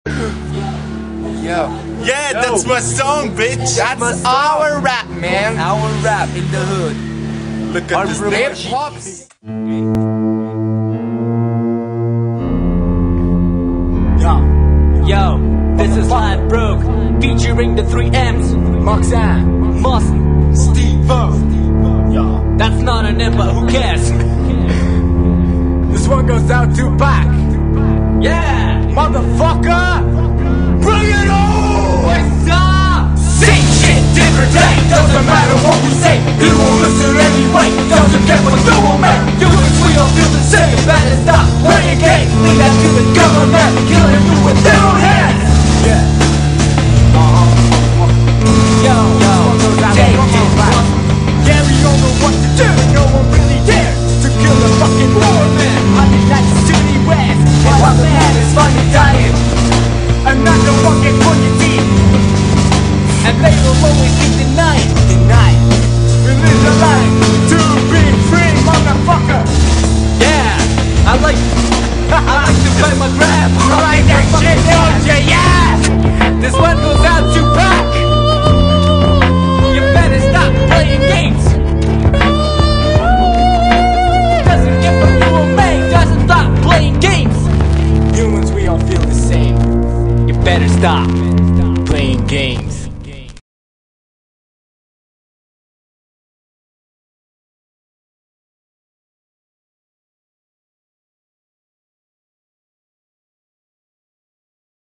Yo. Yeah, that's my song, bitch. That's our rap, man. Our rap in the hood. Look at this Hip bitch. hop. Yo, this is Ladbroke, featuring the 3 M's. Moxan. Moss. Steve. That's not a name, but who cares? This one goes out to Pac. Yeah! Motherfucker! Bring it on! What's up? Same shit, different day. Doesn't matter what we say. You won't listen anyway. Doesn't get what you will make. You and we all feel the same. Better stop playing games. Leave that to the government. Killing you with their own hands. Yeah. Yo, take it. Yeah, we don't know what to do. No one really dares to kill the fucking warman. Honey, that's City West. And while the man is finally dying, another one gets on your teeth. And they will always be denied. We live the life to be free, motherfucker. Yeah, I like to play my grab. I like that shit, don't you? Yeah! This one goes out to